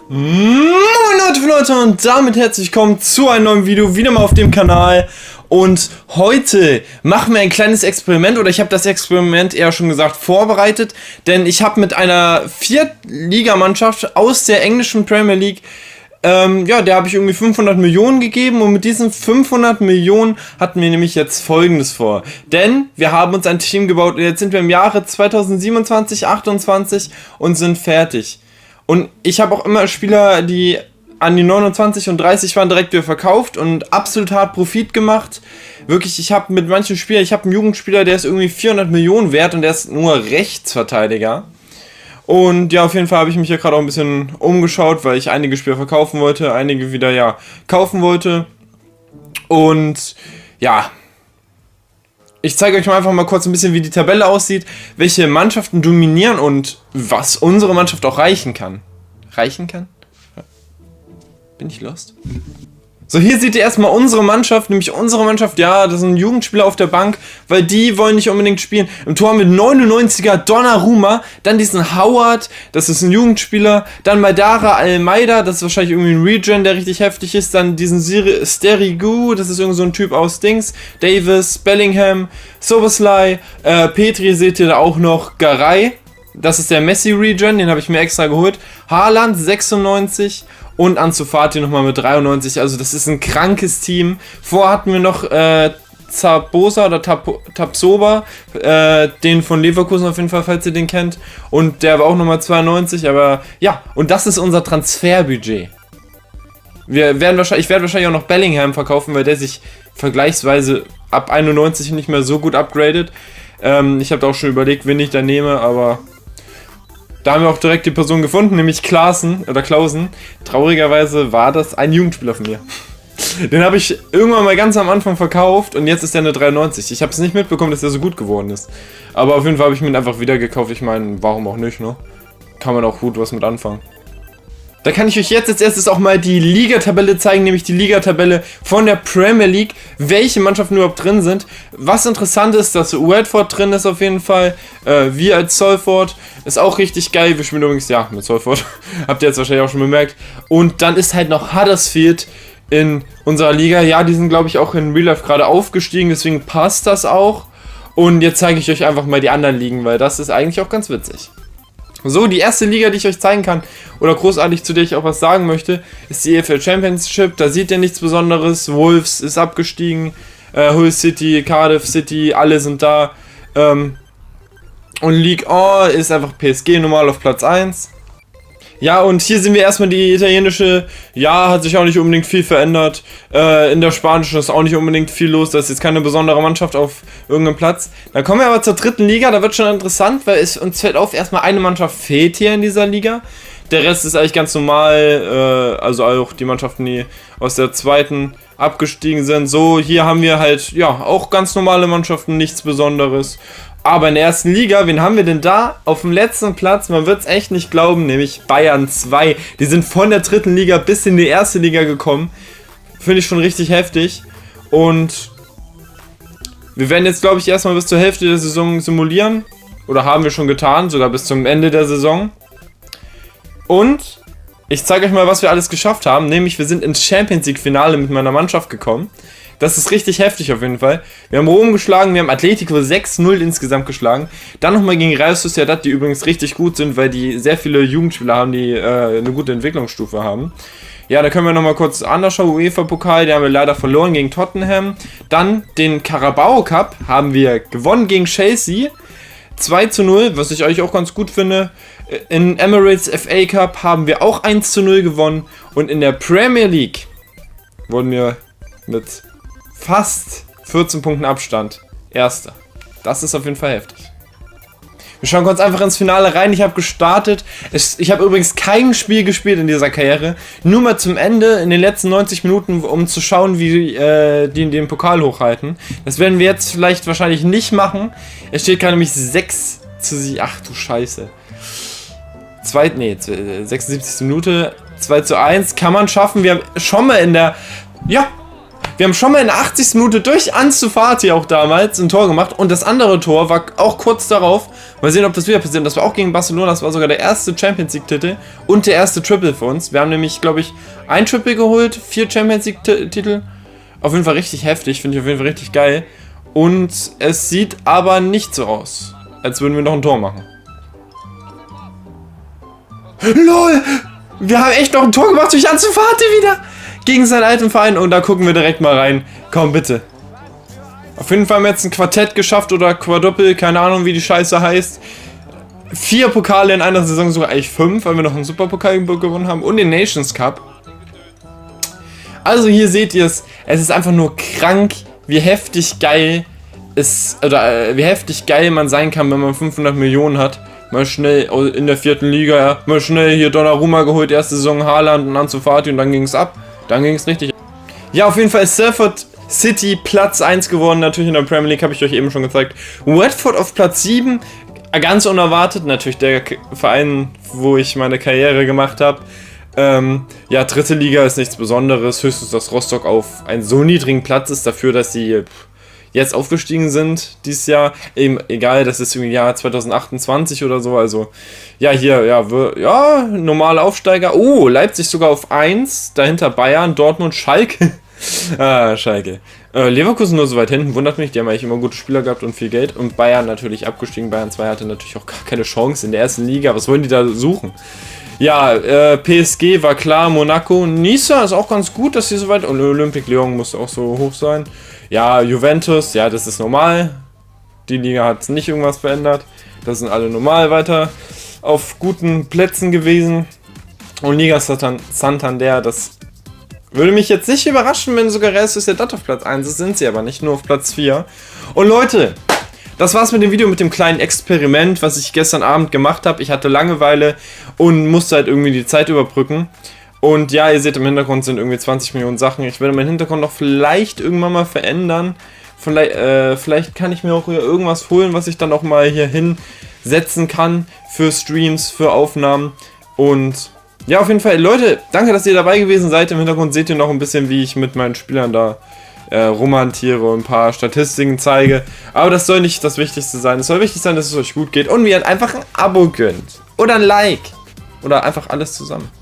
Moin Leute und damit herzlich willkommen zu einem neuen Video, wieder mal auf dem Kanal. Und heute machen wir ein kleines Experiment, oder ich habe das Experiment eher schon gesagt vorbereitet, denn ich habe mit einer Viertligamannschaft aus der englischen Premier League, ja, der habe ich irgendwie 500 Millionen gegeben, und mit diesen 500 Millionen hatten wir nämlich jetzt Folgendes vor. Denn wir haben uns ein Team gebaut und jetzt sind wir im Jahre 2027, 28 und sind fertig. Und ich habe auch immer Spieler, die an die 29 und 30 waren, direkt wieder verkauft und absolut hart Profit gemacht. Wirklich, ich habe mit manchen Spielern, ich habe einen Jugendspieler, der ist irgendwie 400 Millionen wert und der ist nur Rechtsverteidiger. Und ja, auf jeden Fall habe ich mich ja gerade auch ein bisschen umgeschaut, weil ich einige Spieler verkaufen wollte, einige wieder, ja, kaufen wollte. Und ja, ich zeige euch mal einfach mal kurz ein bisschen, wie die Tabelle aussieht, welche Mannschaften dominieren und was unsere Mannschaft auch reichen kann. Reichen kann? Bin ich lost? So, hier seht ihr erstmal unsere Mannschaft, nämlich unsere Mannschaft, ja, das sind Jugendspieler auf der Bank, weil die wollen nicht unbedingt spielen. Im Tor mit 99er Donnarumma, dann diesen Howard, das ist ein Jugendspieler, dann Maidara Almeida, das ist wahrscheinlich irgendwie ein Regen, der richtig heftig ist, dann diesen Sterigu, das ist irgend so ein Typ aus Dings, Davis, Bellingham, Szoboszlai, Petri seht ihr da auch noch, Garay, das ist der Messi-Regen, den habe ich mir extra geholt, Haaland 96 und Ansu Fati nochmal mit 93, also das ist ein krankes Team. Vorher hatten wir noch Zabosa oder Tapsoba, den von Leverkusen auf jeden Fall, falls ihr den kennt, und der war auch nochmal 92, aber ja, und das ist unser Transferbudget. Ich werde wahrscheinlich auch noch Bellingham verkaufen, weil der sich vergleichsweise ab 91 nicht mehr so gut upgradet. Ich habe da auch schon überlegt, wen ich da nehme, aber da haben wir auch direkt die Person gefunden, nämlich Klausen. Traurigerweise war das ein Jugendspieler von mir. Den habe ich irgendwann mal ganz am Anfang verkauft und jetzt ist der eine 93. Ich habe es nicht mitbekommen, dass der so gut geworden ist. Aber auf jeden Fall habe ich mir ihn einfach wieder gekauft. Ich meine, warum auch nicht, ne? Kann man auch gut was mit anfangen. Da kann ich euch jetzt als erstes auch mal die Ligatabelle zeigen, nämlich die Ligatabelle von der Premier League, welche Mannschaften überhaupt drin sind. Was interessant ist, dass Watford drin ist auf jeden Fall, wir als Salford, ist auch richtig geil. Wir spielen übrigens, ja, mit Salford, habt ihr jetzt wahrscheinlich auch schon bemerkt. Und dann ist halt noch Huddersfield in unserer Liga, ja, die sind glaube ich auch in Real Life gerade aufgestiegen, deswegen passt das auch. Und jetzt zeige ich euch einfach mal die anderen Ligen, weil das ist eigentlich auch ganz witzig. So, die erste Liga, die ich euch zeigen kann, oder großartig, zu der ich auch was sagen möchte, ist die EFL Championship. Da seht ihr nichts Besonderes. Wolves ist abgestiegen, Hull City, Cardiff City, alle sind da. Und Ligue 1 ist einfach PSG normal auf Platz 1. Ja, und hier sehen wir erstmal die italienische, ja, hat sich auch nicht unbedingt viel verändert. In der spanischen ist auch nicht unbedingt viel los, da ist jetzt keine besondere Mannschaft auf irgendeinem Platz. Dann kommen wir aber zur dritten Liga, da wird schon interessant, weil uns fällt auf, erstmal eine Mannschaft fehlt hier in dieser Liga. Der Rest ist eigentlich ganz normal, also auch die Mannschaften, die aus der zweiten abgestiegen sind. So, hier haben wir halt, ja, auch ganz normale Mannschaften, nichts Besonderes. Aber in der ersten Liga, wen haben wir denn da? Auf dem letzten Platz, man wird es echt nicht glauben, nämlich Bayern 2. Die sind von der dritten Liga bis in die erste Liga gekommen. Finde ich schon richtig heftig. Und wir werden jetzt, glaube ich, erstmal bis zur Hälfte der Saison simulieren. Oder haben wir schon getan, sogar bis zum Ende der Saison. Und ich zeige euch mal, was wir alles geschafft haben. Nämlich, wir sind ins Champions League Finale mit meiner Mannschaft gekommen. Das ist richtig heftig auf jeden Fall. Wir haben Rom geschlagen, wir haben Atletico 6-0 insgesamt geschlagen. Dann nochmal gegen Real Sociedad, die übrigens richtig gut sind, weil die sehr viele Jugendspieler haben, die eine gute Entwicklungsstufe haben. Ja, da können wir nochmal kurz anders schauen. UEFA-Pokal, den haben wir leider verloren gegen Tottenham. Dann den Carabao Cup haben wir gewonnen gegen Chelsea. 2-0, was ich eigentlich auch ganz gut finde. In Emirates FA Cup haben wir auch 1-0 gewonnen. Und in der Premier League wurden wir mit fast 14 Punkten Abstand Erster. Das ist auf jeden Fall heftig. Wir schauen kurz einfach ins Finale rein. Ich habe gestartet. Ich habe übrigens kein Spiel gespielt in dieser Karriere. Nur mal zum Ende, in den letzten 90 Minuten, um zu schauen, wie die den Pokal hochhalten. Das werden wir jetzt vielleicht wahrscheinlich nicht machen. Es steht gerade nämlich 6-7. Ach du Scheiße. 76. Minute. 2-1. Kann man schaffen. Wir haben schon mal in der... Ja... Wir haben schon mal in der 80. Minute durch Ansu Fati auch damals ein Tor gemacht und das andere Tor war auch kurz darauf Mal sehen, ob das wieder passiert. Das war auch gegen Barcelona. Das war sogar der erste Champions League-Titel und der erste Triple für uns. Wir haben nämlich, glaube ich, ein Triple geholt, 4 Champions League-Titel. Auf jeden Fall richtig heftig. Finde ich auf jeden Fall richtig geil. Und es sieht aber nicht so aus, als würden wir noch ein Tor machen. LOL! Wir haben echt noch ein Tor gemacht durch Ansu Fati wieder! Gegen seinen alten Verein. Und da gucken wir direkt mal rein. Komm, bitte. Auf jeden Fall haben wir jetzt ein Quartett geschafft oder Quadruple, keine Ahnung wie die Scheiße heißt. 4 Pokale in einer Saison, sogar eigentlich 5, weil wir noch einen Superpokal gewonnen haben und den Nations Cup. Also hier seht ihr es, es ist einfach nur krank, wie heftig geil wie heftig geil man sein kann, wenn man 500 Millionen hat. Mal schnell in der 4. Liga, ja, mal schnell hier Donnarumma geholt, erste Saison Haaland und Ansu Fati und dann ging es ab. Dann ging es richtig. Ja, auf jeden Fall ist Salford City Platz 1 geworden, natürlich in der Premier League, habe ich euch eben schon gezeigt. Watford auf Platz 7, ganz unerwartet, natürlich der Verein, wo ich meine Karriere gemacht habe. Ja, 3. Liga ist nichts Besonderes, höchstens, dass Rostock auf einen so niedrigen Platz ist, dafür, dass sie jetzt aufgestiegen sind dieses Jahr. Eben, egal, das ist irgendwie Jahr 2028 oder so, also ja, hier, ja, normale Aufsteiger. Oh, Leipzig sogar auf 1, dahinter Bayern, Dortmund, Schalke. Schalke. Leverkusen nur so weit hinten, wundert mich, die haben eigentlich immer gute Spieler gehabt und viel Geld. Und Bayern natürlich abgestiegen, Bayern 2 hatte natürlich auch gar keine Chance in der ersten Liga, was wollen die da suchen? Ja, PSG war klar, Monaco, Nice ist auch ganz gut, dass sie so weit, und Olympique Lyon muss auch so hoch sein. Ja, Juventus, ja, das ist normal, die Liga hat nicht irgendwas verändert, das sind alle normal weiter auf guten Plätzen gewesen. Und Liga Santander, das würde mich jetzt nicht überraschen, wenn sogar Real Sociedad auf Platz 1 ist, sind sie aber nicht, nur auf Platz 4. Und Leute, das war's mit dem Video, mit dem kleinen Experiment, was ich gestern Abend gemacht habe. Ich hatte Langeweile und musste halt irgendwie die Zeit überbrücken. Und ja, ihr seht, im Hintergrund sind irgendwie 20 Millionen Sachen. Ich werde meinen Hintergrund noch vielleicht irgendwann mal verändern. Vielleicht kann ich mir auch irgendwas holen, was ich dann auch mal hier hinsetzen kann für Streams, für Aufnahmen. Und ja, auf jeden Fall, Leute, danke, dass ihr dabei gewesen seid. Im Hintergrund seht ihr noch ein bisschen, wie ich mit meinen Spielern da romantiere und ein paar Statistiken zeige. Aber das soll nicht das Wichtigste sein. Es soll wichtig sein, dass es euch gut geht und mir einfach ein Abo gönnt. Oder ein Like. Oder einfach alles zusammen.